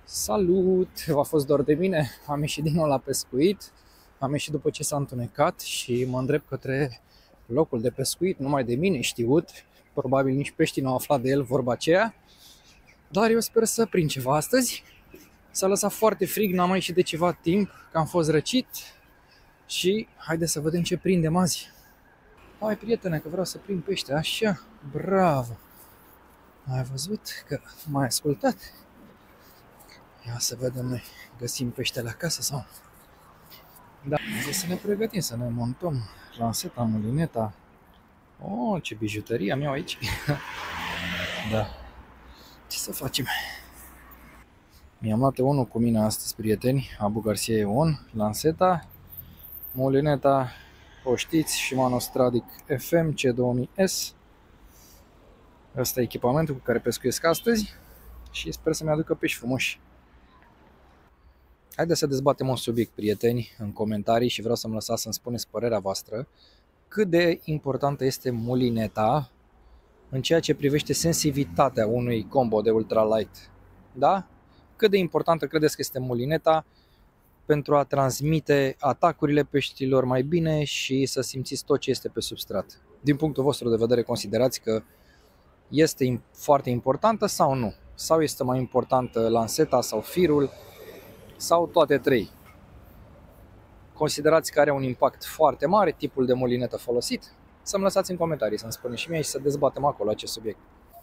Salut! V-a fost doar de mine? Am ieșit din nou la pescuit. Am ieșit după ce s-a întunecat și mă îndrept către locul de pescuit, numai de mine știut. Probabil nici peștii n-au aflat de el, vorba aceea. Dar eu sper să prind ceva astăzi. S-a lăsat foarte frig, n-am mai ieșit de ceva timp, că am fost răcit. Și haideți să vedem ce prindem azi. Hai, prietene, că vreau să prind pește. Așa, bravo! Ai văzut că m-ai ascultat? Ia să vedem noi, găsim peștele acasă sau? Da, trebuie să ne pregătim, să ne montăm lanseta, mulineta. Oh, ce bijuterie am eu aici. Da. Ce să facem? Mi-am luat unul cu mine astăzi, prieteni, Abu Garcia Eon, lanseta, mulineta, o știți, Shimano Stradic FM C2000S. Ăsta e echipamentul cu care pescuiesc astăzi și sper să-mi aducă pești frumoși. Haideți să dezbatem un subiect, prieteni, în comentarii și vreau să-mi lăsați să-mi spuneți părerea voastră. Cât de importantă este mulineta în ceea ce privește sensibilitatea unui combo de ultralight? Da? Cât de importantă credeți că este mulineta pentru a transmite atacurile peștilor mai bine și să simțiți tot ce este pe substrat? Din punctul vostru de vedere, considerați că este foarte importantă sau nu? Sau este mai importantă lanseta sau firul? Sau toate trei? Considerați că are un impact foarte mare tipul de mulinetă folosit? Să-mi lăsați în comentarii, să-mi spuneți și mie și să dezbatem acolo acest subiect.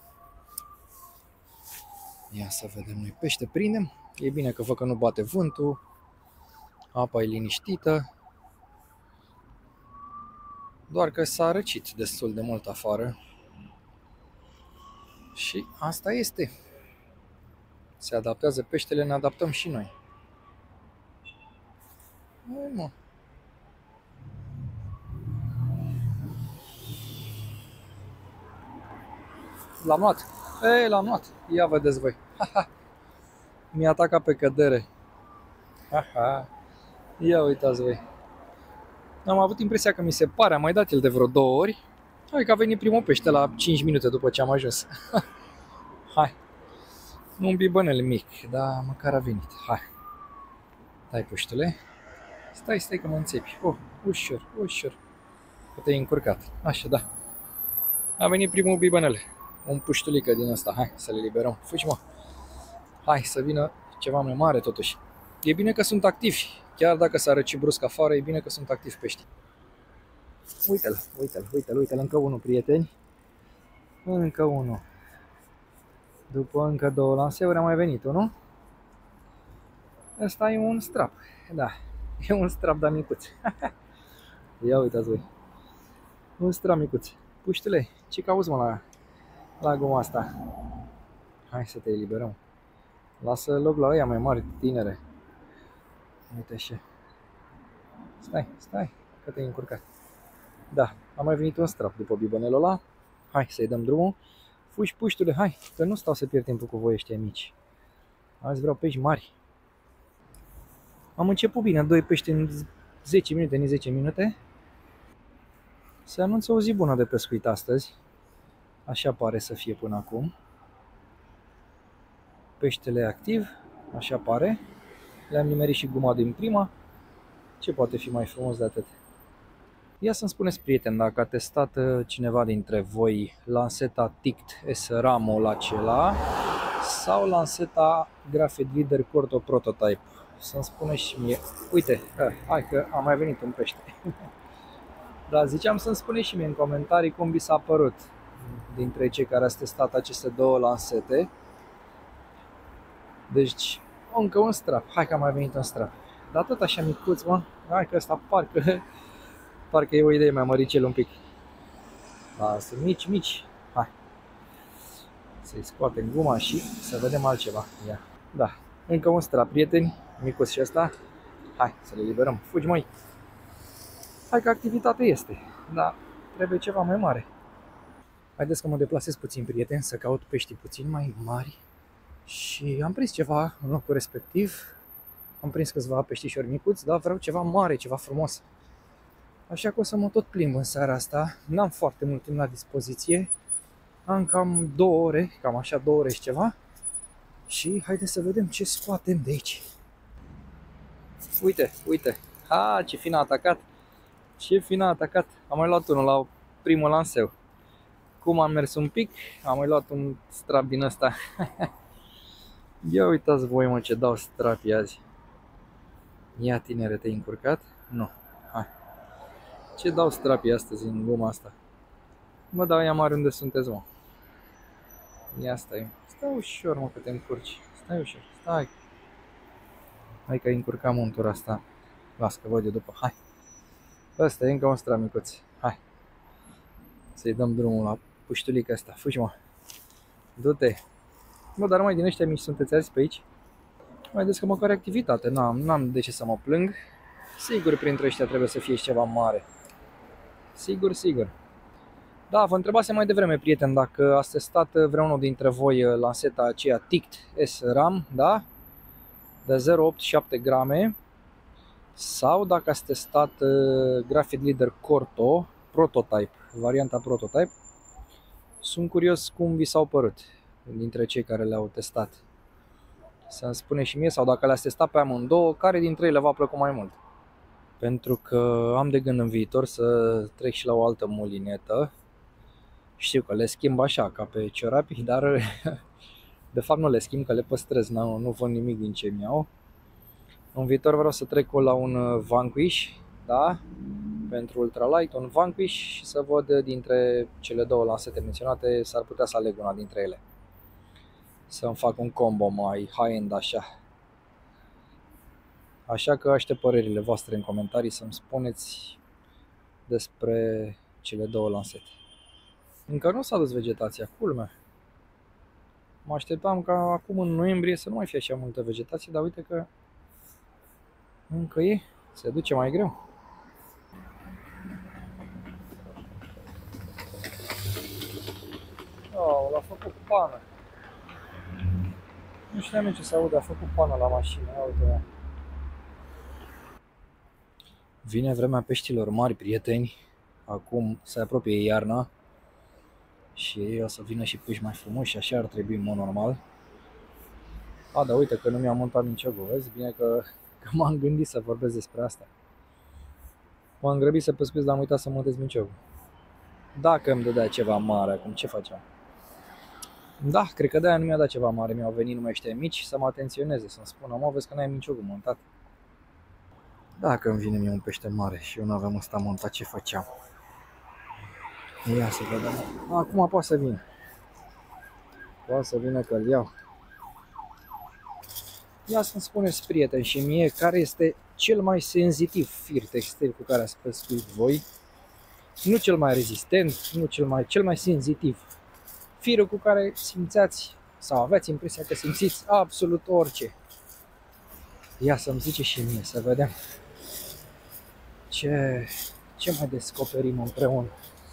Ia să vedem, noi pește prindem. E bine că văd că nu bate vântul. Apa e liniștită. Doar că s-a răcit destul de mult afară. Și asta este. Se adaptează peștele, ne adaptăm și noi. Hai, mă. L-am luat. Ei, l-am luat. Ia vedeți voi. Mi-a atacat pe cădere. Ia uitați voi. Am avut impresia că mi se pare, am mai dat el de vreo 2 ori. Hai că a venit primul pește la 5 minute după ce am ajuns. Hai. Un bibănel mic, dar măcar a venit. Hai. Dai, puștule. Stai că mă înțepi. Oh, ușor, ușor. Că te-ai încurcat. Așa, da. A venit primul bibănel. Un puștulică din ăsta. Hai să le liberăm. Fugi, mă. Hai să vină ceva mai mare totuși. E bine că sunt activi. Chiar dacă s-a răcit brusc afară, e bine că sunt activi pești. Uite-l, încă unul, prieteni. Încă unul. După încă 2 lanseuri a mai venit unul. Ăsta e un strap. Da, e un strap, dar micuț. Ia uitați voi. Un strap micuț. Puștule, ce cauți, mă, la guma asta? Hai să te eliberăm. Lasă loc la ăia mai mari, tinere. Uite așa. Stai, că te-ai încurcat. Da, a mai venit un strap după bibănelul ăla. Hai să-i dăm drumul. Fugi, puștule, hai, că nu stau să pierd timpul cu voi ăștia mici. Azi vreau pești mari. Am început bine, 2 pești în 10 minute, în 10 minute. Se anunță o zi bună de pescuit astăzi. Așa pare să fie până acum. Peștele e activ, așa pare. Le-am nimerit și guma din prima. Ce poate fi mai frumos de atât? Ia să-mi spuneți, prieteni, dacă a testat cineva dintre voi lanseta Tict S-Ramo acela sau lanseta Graphite Leader Corto Prototype. Să-mi spuneți și mie. Uite, hai că a mai venit un pește. Dar ziceam să-mi spuneți și mie în comentarii cum vi s-a părut dintre cei care ați testat aceste 2 lansete. Deci, încă un strap. Hai că a mai venit un strap. Dar tot așa micuț, mă. Hai că ăsta parcă e o idee mai măricel un pic. Da, sunt mici. Hai. Să-i scoatem guma și să vedem altceva. Ia. Da, încă un strap, prieteni. Micuț și ăsta. Hai să le liberăm. Fugi, măi. Hai că activitatea este. Dar trebuie ceva mai mare. Haideți că mă deplasez puțin, prieteni, să caut pești puțin mai mari. Și am prins ceva în locul respectiv. Am prins câțiva peștișori micuți, dar vreau ceva mare, ceva frumos. Așa că o să mă tot plimb în seara asta. N-am foarte mult timp la dispoziție. Am cam 2 ore, cam așa 2 ore și ceva. Și haideți să vedem ce scoatem de aici. Uite, uite. Ha, ce fin a atacat. Ce fin a atacat. Am mai luat unul la primul lanseu. Cum am mers un pic, am mai luat un strap din ăsta. Ia uitați voi, mă, ce dau strapii azi. Ia, tinere, te-ai încurcat? Nu. Hai. Ce dau strapii astăzi în guma asta? Mă dau ia mare unde sunteți, mă. Ia stai. Stai ușor, mă, că te încurci. Stai ușor. Stai. Hai că ai încurcat montura asta. Las că văd eu după. Hai. Ăsta e încă un strap micuț. Hai. Să-i dăm drumul la puștulica asta. Fugi, mă. Du-te. Bă, dar numai din ăștia mici sunteți azi pe aici? Mai des că măcar activitate. N-am de ce să mă plâng. Sigur, printre ăștia trebuie să fie și ceva mare. Sigur, sigur. Da, vă întrebasem mai devreme, prieten, dacă ați testat vreunul dintre voi lanseta aceea TICT SRAM, da? De 0,87 grame. Sau dacă ați testat Graphite Leader Corto Prototype, varianta Prototype. Sunt curios cum vi s-au părut dintre cei care le-au testat. Să-mi spune și mie, sau dacă le-ați testat pe amândouă, care dintre ele v-a plăcut mai mult. Pentru că am de gând în viitor să trec și la o altă mulinetă. Știu că le schimb așa, ca pe ciorapi, dar de fapt nu le schimb, că le păstrez, nu văd nimic din ce mi-au. În viitor vreau să trec la un Vanquish, da? Pentru ultralight, un Vanquish, și să văd dintre cele două lansete menționate, s-ar putea să aleg una dintre ele. Să-mi fac un combo mai high-end așa. Așa că aștept părerile voastre în comentarii să-mi spuneți despre cele două lansete. Încă nu s-a dus vegetația, culmea. Mă așteptam ca acum în noiembrie să nu mai fie așa multă vegetație, dar uite că încă e, se duce mai greu. Oh, l-a făcut pană. Nu știam ce să aude, a făcut pană la mașină, uite. Vine vremea peștilor mari, prieteni. Acum se apropie iarna și o să vină și pești mai frumoși, așa ar trebui în mod normal. A, da, uite că nu mi-am montat minciogul, vezi? Bine că m-am gândit să vorbesc despre asta. M-am grăbit să pescuiesc, dar am uitat să montez minciogul. Dacă îmi dădea ceva mare acum, ce făceam? Da, cred că de-aia nu mi-a dat ceva mare, mi-au venit numai ăștia mici să mă atenționeze, să-mi spună, mă, vezi că n-ai minciogul montat. Dacă îmi vine mie un pește mare și eu nu aveam ăsta montat, ce făceam? Ia să vedem. Acum poate să vină. Poate să vină că-l iau. Ia să-mi spuneți, prieteni, și mie, care este cel mai senzitiv fir textil cu care ați pescuit voi. Nu cel mai rezistent, nu cel mai senzitiv. Firul cu care simțeați sau aveți impresia că simțiți absolut orice. Ia să-mi zice și mie, să vedem ce mai descoperim împreună.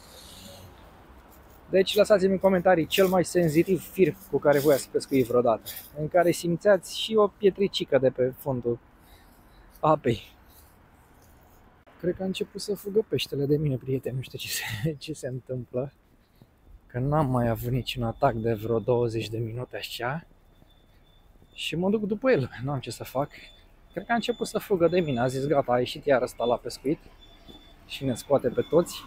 Deci lăsați-mi în comentarii cel mai senzitiv fir cu care voi ați pescuit vreodată, în care simțeați și o pietricică de pe fundul apei. Cred că a început să fugă peștele de mine, prieteni, nu știu ce se întâmplă. Că n-am mai avut niciun atac de vreo 20 de minute așa. Și mă duc după el, nu am ce să fac. Cred că a început să fugă de mine, a zis gata, a ieșit iar ăsta la pescuit și ne scoate pe toți.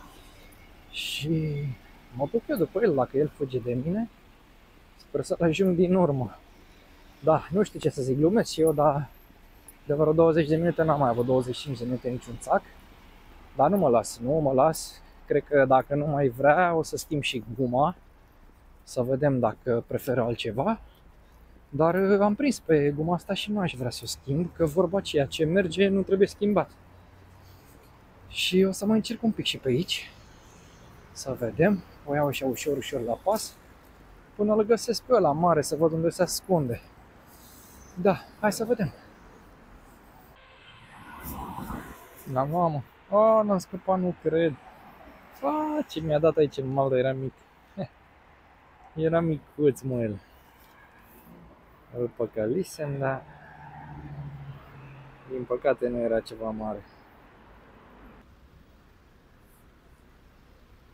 Și mă duc eu după el, dacă el fuge de mine, sper să ajung din urmă. Da, nu știu ce să zic, glumesc și eu, dar de vreo 20 de minute n-am mai avut 25 de minute niciun țac. Dar nu mă las. Cred că dacă nu mai vrea, o să schimb și guma, să vedem dacă preferă altceva. Dar am prins pe guma asta și nu aș vrea să o schimb, că vorba aceea, ce merge nu trebuie schimbat. Și o să mai încerc un pic și pe aici, să vedem. O iau așa ușor la pas, până îl găsesc pe ăla mare, să văd unde se ascunde. Da, hai să vedem. La mamă. N-am scăpat, nu cred. Ce mi-a dat aici în mal, era mic. Era micuț, mă, el. Îl păcălisem, dar din păcate nu era ceva mare.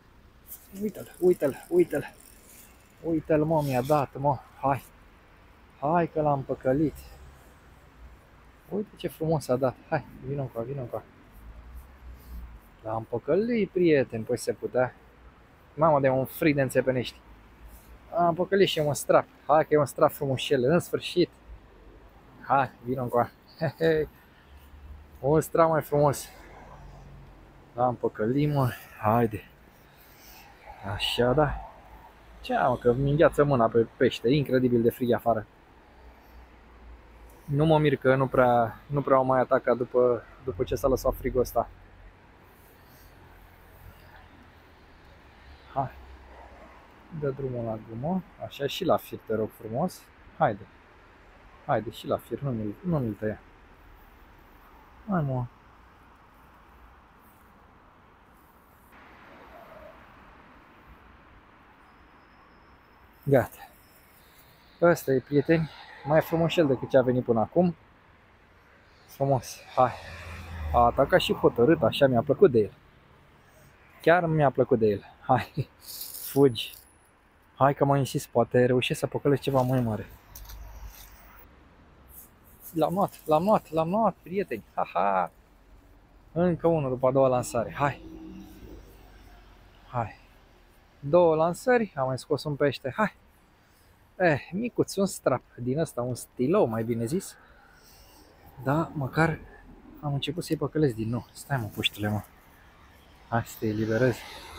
Uite-l. Uite-l, mă, mi-a dat, mă. Hai. Hai că l-am păcălit. Uite ce frumos a dat. Hai, vină încoa, vină încoa. L-am păcălit, prieten, păi se putea. Mamă, de un frig de înțepenești. Am păcălit și un strap. Hai că e un strap frumușel, în sfârșit. Hai, vină încoa. Un strap mai frumos. L-am păcălit, mă. Haide. Așa, da. Ce mă, că mi îngheață mâna pe pește. Incredibil de frig afară. Nu mă mir că nu prea au mai atacat după ce s-a lăsat frigul ăsta. Hai. Dă drumul la gumă. Așa, și la fir, te rog frumos. Haide. Haide, și la fir, nu mi-l tăia. Hai, mă. Gata. Ăsta e, prieteni. Mai frumușel decât ce a venit până acum. Frumos. Hai. A atacat și hotărât, așa mi-a plăcut de el. Chiar mi-a plăcut de el. Hai. Fugi. Hai că mai insist, poate reușesc să păcălesc ceva mai mare. L-am luat, prieteni. Haha. Încă unul după a doua lansare. Hai. Hai. 2 lansări, am mai scos un pește. Hai. Micuț, un strap din ăsta, un stilou, mai bine zis. Da, măcar am început să-i păcălesc din nou. Stai, mă, puștule, mă. Hai să te eliberez.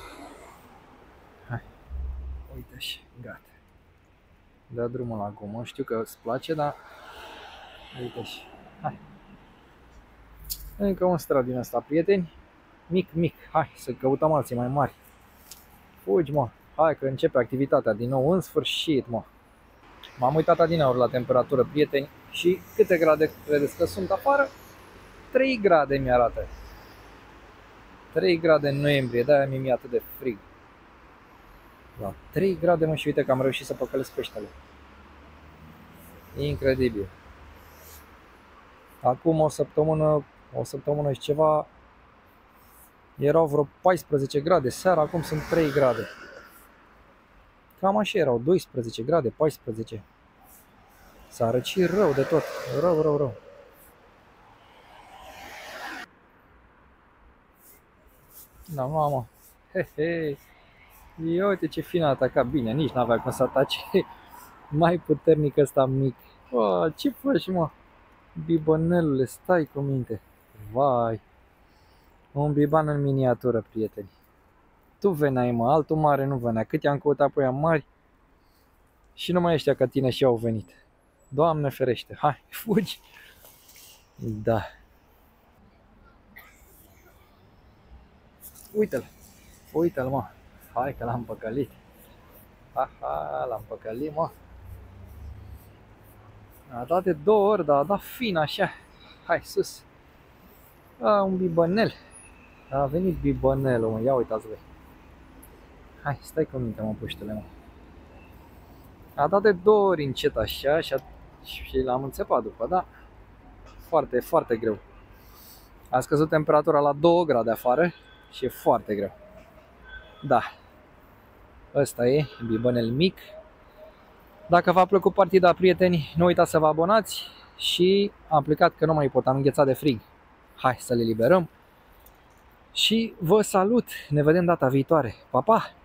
Hai. Uite și gata. Dă drumul la gumă. Știu că îți place, dar uite și. Hai. Încă un strap din ăsta, prieteni. Mic. Hai să căutăm alții mai mari. Fugi, mă. Hai că începe activitatea din nou, în sfârșit, mă. M-am uitat adineauri la temperatură, prieteni, și câte grade credeți că sunt afară? 3 grade mi-arată. 3 grade în noiembrie, de-aia mi-e atât de frig. La 3 grade, mă, și uite că am reușit să păcălesc peștele. Incredibil. Acum o săptămână și ceva, erau vreo 14 grade seara, acum sunt 3 grade. Cam așa erau, 12 grade, 14. S-a răcit rău de tot, rău. Da, mamă, Ia uite ce fin a atacat, bine, nici n-avea cum să atace mai puternic ăsta mic. Ce faci, mă? Bibonelule, stai cu minte. Vai, un biban în miniatură, prieteni. Tu veneai, mă, altul mare nu venea. Cât i-am căutat pe ea mari și numai ăștia ca tine și au venit. Doamne ferește, hai, fugi. Da. Uite-l, mă. Hai că l-am păcălit. L-am păcălit, mă. A dat de 2 ori, dar a dat fin așa. Hai, sus. Un bibănel. A venit bibănelul, mă. Ia uitați voi. Hai, stai cu minte, mă, puștele, mă. A dat de 2 ori încet așa și l-am înțepat după, da? Foarte, foarte greu. A scăzut temperatura la 2 grade afară și e foarte greu. Da. Ăsta e bibănel mic. Dacă v-a plăcut partida, prieteni, nu uitați să vă abonați și am plecat că nu mai pot, am înghețat de frig. Hai să le liberăm și vă salut, ne vedem data viitoare. Pa, pa!